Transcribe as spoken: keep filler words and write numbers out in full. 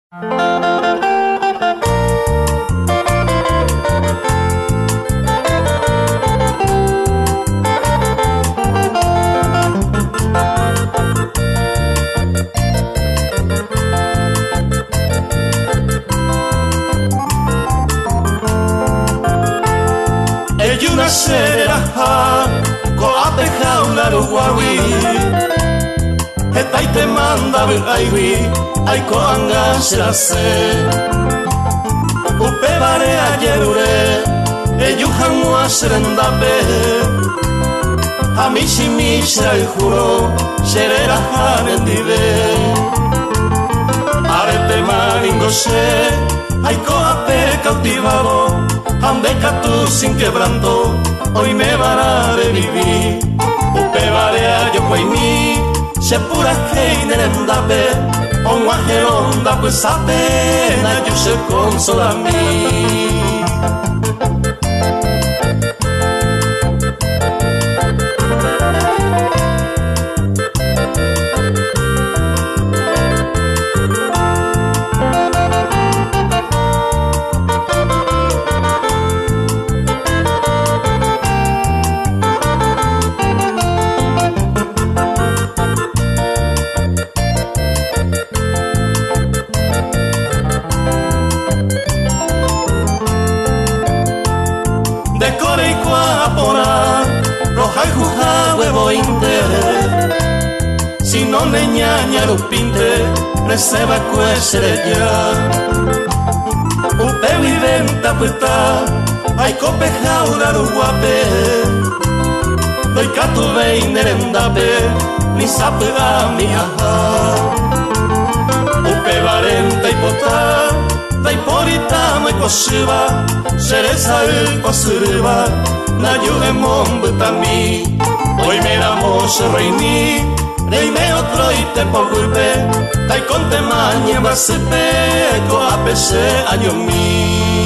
Eyuna sereraha koate jaularu guawi eta ite mandabe aiwi aiko anga serase upe bare ayerure eyu hanua serendabe hamishi mishra el juro sereraha nendibe arete maringo se aiko ape cautivado ande catu sin quebranto hoy me vará de vivir upe varea yo pues mi se pura que inerendabe on guajeronda pues apenas yo se consola a mí. Decore y cuapora, roja y juja huevo inte. Si no le ñaña lo pinte, receba cuesere ya. Upe viventa puesta, hay cope jaula lo guape. Doy catu veinerendape, ni sape a mi ajá. Upe varenta y pota. Daiporita me koshiba, seresa el pasiriba, nayuge mombutami. Hoy me damos reini, rey me otro y te pogurbe, dai conte mañe basipe, ko apese año mi.